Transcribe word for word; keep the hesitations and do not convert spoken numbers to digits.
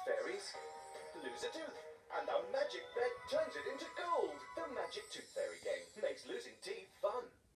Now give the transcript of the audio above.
fairies lose a tooth, and a magic bed turns it into gold. The Magic Tooth Fairy game makes losing teeth fun.